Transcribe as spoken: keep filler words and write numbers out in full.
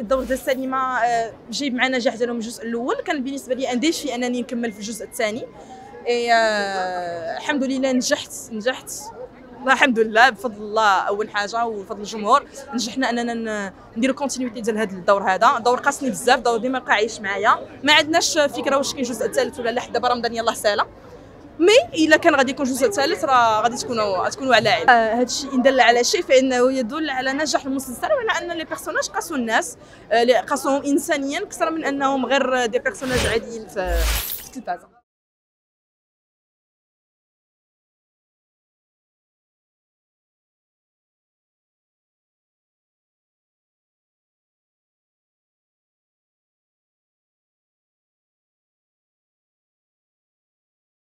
الدور ديال السينما جايب معنا نجاح ديالهم الجزء الاول، كان بالنسبه لي ان ديفي انني نكمل في الجزء الثاني. الحمد لله نجحت نجحت الحمد لله بفضل الله اول حاجه وبفضل الجمهور. نجحنا اننا نديروا كونتينيتي ديال هذا الدور. هذا دور قاسني بزاف، دور ديما بقى عايش معايا. ما عندناش فكره واش كاين الجزء الثالث ولا لا، حتى دابا رمضان يلاه سالا، مي الا كان غادي يكون الجزء الثالث راه غادي تكونوا تكونوا على علم. آه هذا الشيء ان دل على شيء فانه يدل على نجاح المسلسل، وعلى ان لي بيرسوناج قاسوا الناس، آه قاسوهم انسانيا اكثر من انهم غير دي بيرسوناج عاديين في التلفازه.